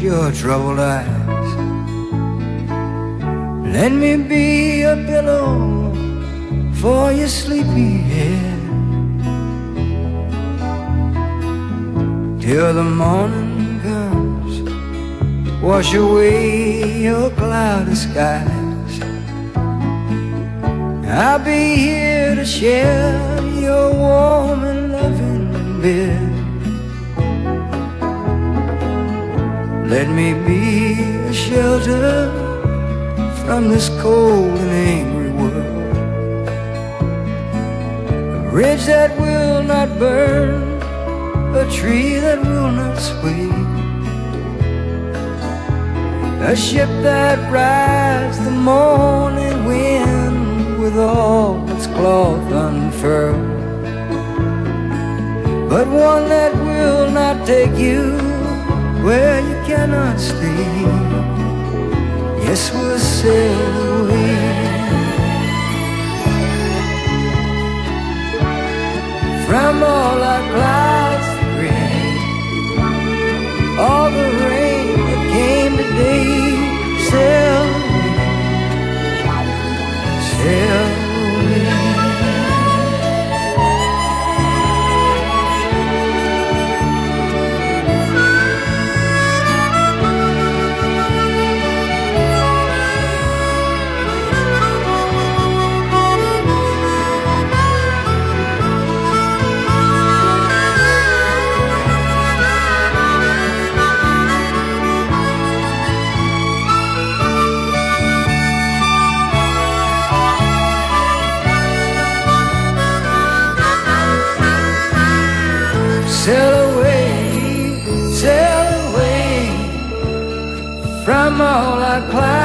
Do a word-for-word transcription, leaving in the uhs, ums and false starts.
your troubled eyes. Let me be a pillow for your sleepy head, till the morning comes, wash away your cloudy skies. I'll be here to share your warm and loving bed. Let me be a shelter from this cold and angry world, a bridge that will not burn, a tree that will not sway, a ship that rides the morning wind with all its cloth unfurled, but one that will not take you where you cannot stay. Yes, we'll sail away from all our clouds of gray, all the rain that came today. Sail away, sail away. Sail away, sail away from all our clouds.